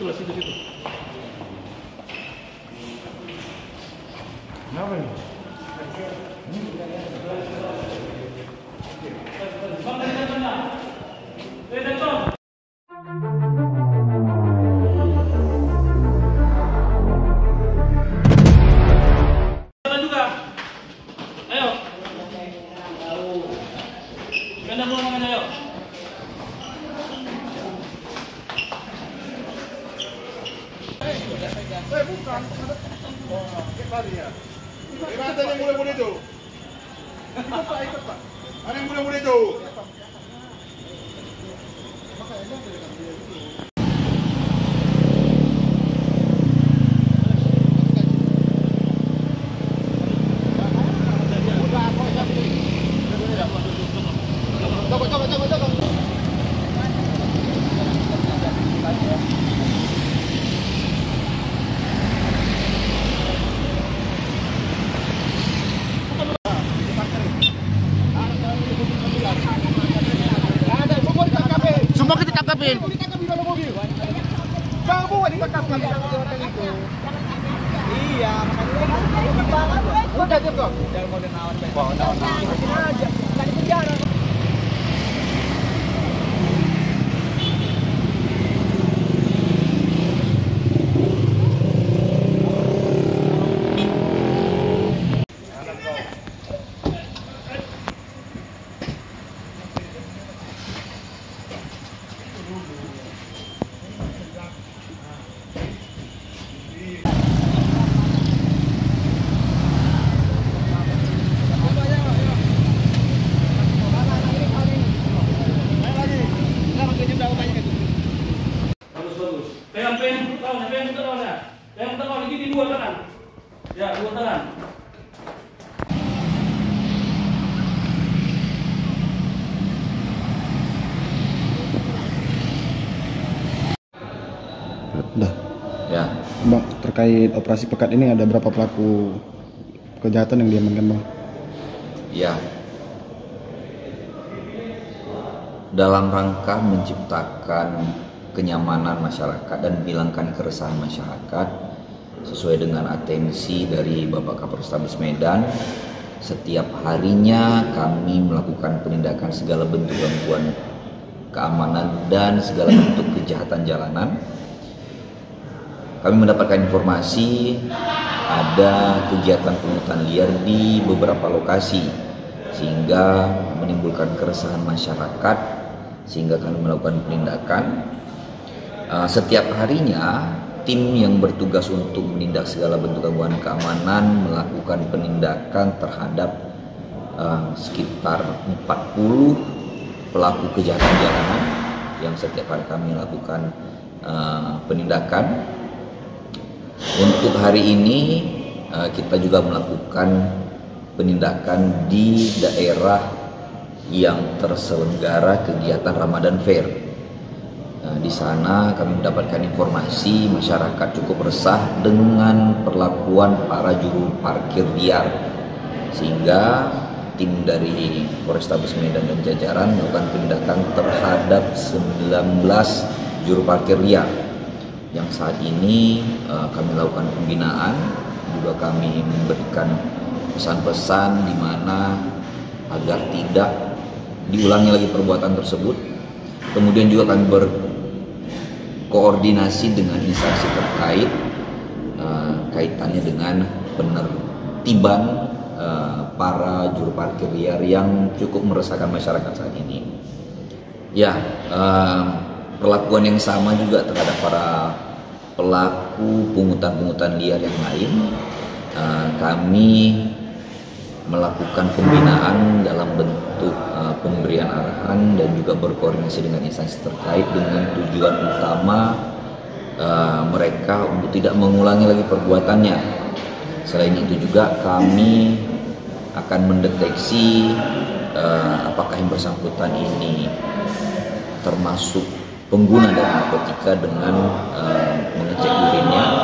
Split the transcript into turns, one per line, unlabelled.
situ. Kenapa ini?
Bukan. Ada yang muda-muda itu. Ikut Pak. Ada yang muda-muda itu.
Semua kita tangkapin.
Kamu ditangkap di hotel itu. Iya, udah cukup. Jangan mau nawan. Bawa nawan aja. Enggak di penjara.
Yang tengah ini di dua tangan. Ya, dua tangan.
Udah.
Ya.
Bang, terkait operasi pekat ini ada berapa pelaku kejahatan yang diamankan, Bang?
Ya. Dalam rangka menciptakan kenyamanan masyarakat dan menghilangkan keresahan masyarakat sesuai dengan atensi dari Bapak Kapolrestabes Medan, setiap harinya kami melakukan penindakan segala bentuk gangguan keamanan dan segala bentuk kejahatan jalanan. Kami mendapatkan informasi ada kegiatan pungutan liar di beberapa lokasi sehingga menimbulkan keresahan masyarakat, sehingga kami melakukan penindakan. Setiap harinya tim yang bertugas untuk menindak segala bentuk gangguan keamanan melakukan penindakan terhadap sekitar 40 pelaku kejahatan jalanan yang setiap hari kami lakukan penindakan. Untuk hari ini kita juga melakukan penindakan di daerah yang terselenggara kegiatan Ramadan Fair. Di sana kami mendapatkan informasi masyarakat cukup resah dengan perlakuan para juru parkir liar, sehingga tim dari Polrestabes Medan dan jajaran melakukan penindakan terhadap 19 juru parkir liar yang saat ini kami lakukan pembinaan. Juga kami memberikan pesan-pesan di mana agar tidak diulangi lagi perbuatan tersebut. Kemudian juga kami berkoordinasi dengan instansi terkait kaitannya dengan penertiban para juru parkir liar yang cukup meresahkan masyarakat saat ini. Ya, perlakuan yang sama juga terhadap para pelaku pungutan liar yang lain. Kami melakukan pembinaan dalam bentuk pemberian arahan dan juga berkoordinasi dengan instansi terkait dengan tujuan utama mereka untuk tidak mengulangi lagi perbuatannya. Selain itu juga kami akan mendeteksi apakah yang bersangkutan ini termasuk pengguna dari narkotika dengan mengecek urinnya.